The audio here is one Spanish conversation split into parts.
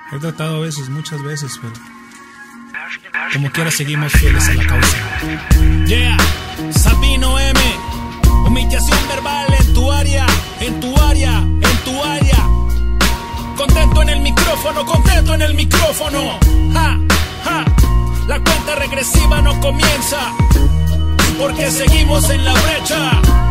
He tratado a veces, muchas veces, pero como quiera seguimos fieles a la causa. Yeah, Sabino M. Humillación verbal en tu área, en tu área, en tu área. Contento en el micrófono, contento en el micrófono. Ja, ja. La cuenta regresiva no comienza, porque seguimos en la brecha.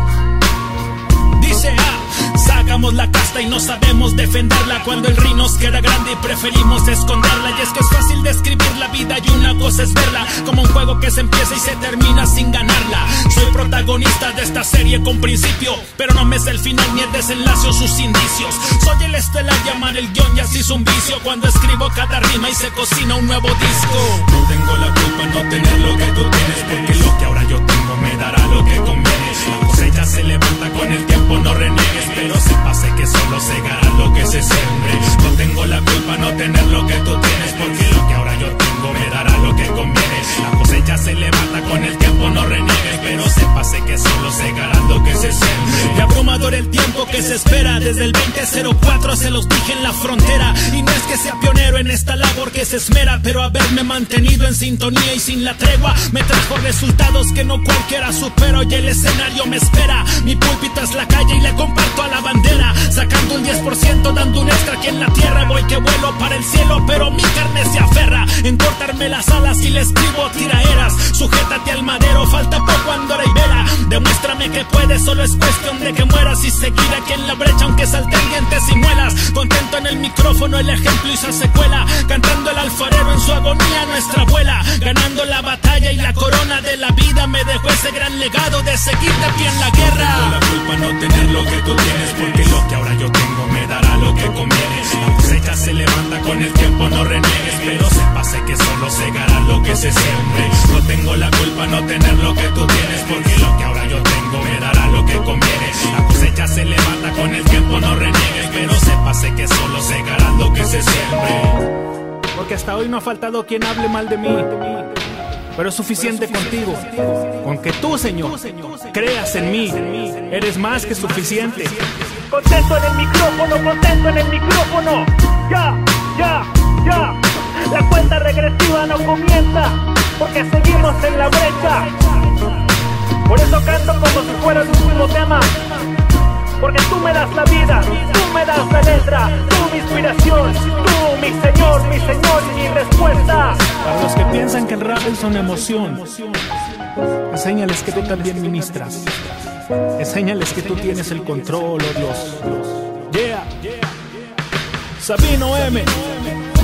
Dice sacamos la casta y no sabemos defenderla, cuando el río nos queda grande y preferimos esconderla. Y es que es fácil describir la vida y una cosa es verla como un juego que se empieza y se termina sin ganarla. Soy protagonista de esta serie con principio, pero no me sé el final ni el desenlace o sus indicios. Soy el estelar, llamar el guión y así es un vicio, cuando escribo cada rima y se cocina un nuevo disco. No tengo la culpa no tener lo que tú tienes, porque lo que ahora yo tengo me dará lo que conviene. La cosecha se levanta con el tiempo, no reniegues, pero sépase que solo segará lo que se sembre. No tengo la culpa no tener lo que tú tienes, porque lo que ahora yo tengo me dará lo que conviene. La cosecha se levanta con el tiempo, no reniegues, pero sépase que solo segará lo que se sembre. Y abrumador el tiempo que se espera, desde el 2004 se los dije en la frontera. Y no es que sea pionero en esta labor que se esmera, pero haberme mantenido en sintonía y sin la tregua me trajo resultados que no cualquiera supero. Y el escenario me espera, mi púlpito es la calle y le comparto a la bandera, sacando un 10%, dando un extra aquí en la tierra. Voy que vuelo para el cielo, pero mi carne se aferra en cortarme las alas y le escribo tiraeras. Sujétate al madero, falta poco, andora y vela. Demuéstrame que puedes, solo es cuestión de que mueras y seguir aquí en la brecha aunque salten dientes y muelas. Contento en el micrófono, el ejemplo hizo secuela, cantando el alfarero en su agonía nuestra abuela. Ganando la batalla y la corona de la vida me dejó ese gran legado de seguir de pie en la guerra. No tengo la culpa no tener lo que tú tienes, porque lo que ahora yo tengo me dará lo que conviene. La cosecha se levanta con el tiempo, no reniegues, pero sépase que solo segará lo que se siembre. No tengo la culpa no tener lo que tú tienes, porque lo que ahora yo tengo me dará lo que conviene. La cosecha se levanta con el tiempo, no reniegues, pero sépase que solo segará lo que se siembre. Porque hasta hoy no ha faltado quien hable mal de mí, pero es suficiente contigo, con que tú, Señor, creas en mí, eres más que suficiente. Contento en el micrófono, contento en el micrófono. Ya, ya, ya. La cuenta regresiva no comienza, porque seguimos en la brecha. Por eso canto como si fuera el último tema, porque tú me das la vida, tú me das la letra, tú mi inspiración, tú mi Señor y mi respuesta. Para los que piensan que el rap es una emoción, enséñales que tú también ministras, enséñales que tú tienes el control, oh Dios. Yeah, Sabino M.